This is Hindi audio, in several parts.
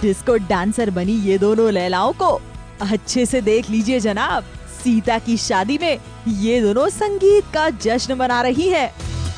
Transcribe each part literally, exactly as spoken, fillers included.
डिस्को डांसर बनी ये दोनों लैलाओं को अच्छे से देख लीजिए जनाब। सीता की शादी में ये दोनों संगीत का जश्न मना रही है।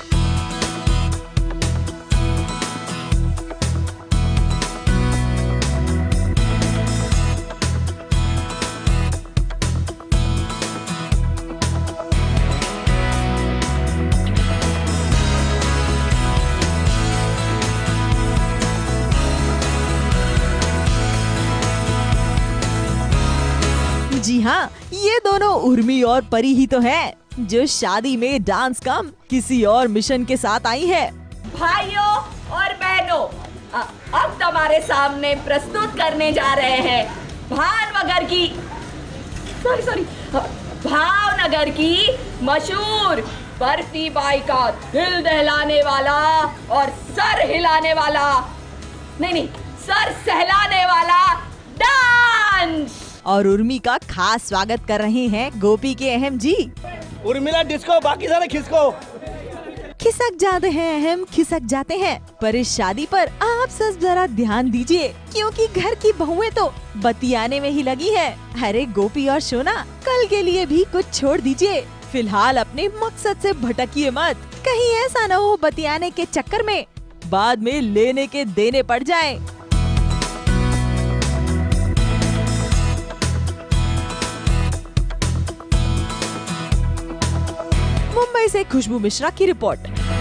जी हाँ, ये दोनों उर्मी और परी ही तो हैं, जो शादी में डांस कम किसी और मिशन के साथ आई है। भाइयों और बहनों, अब तुम्हारे सामने प्रस्तुत करने जा रहे हैं भावनगर की सॉरी सॉरी भावनगर की मशहूर बर्फी बाई का दिल दहलाने वाला और सर हिलाने वाला नहीं नहीं सर सहलाने वाला डांस। और उर्मी का खास स्वागत कर रहे हैं गोपी के अहम जी। उर्मिला डिस्को, बाकी सारे खिसको। खिसक जाते हैं अहम, खिसक जाते हैं। पर इस शादी पर आप सब जरा ध्यान दीजिए, क्योंकि घर की बहुएं तो बतियाने में ही लगी है। अरे गोपी और सोना, कल के लिए भी कुछ छोड़ दीजिए। फिलहाल अपने मकसद से भटकिए मत, कहीं ऐसा न हो बतियाने के चक्कर में बाद में लेने के देने पड़ जाए। मुंबई से खुशबू मिश्रा की रिपोर्ट।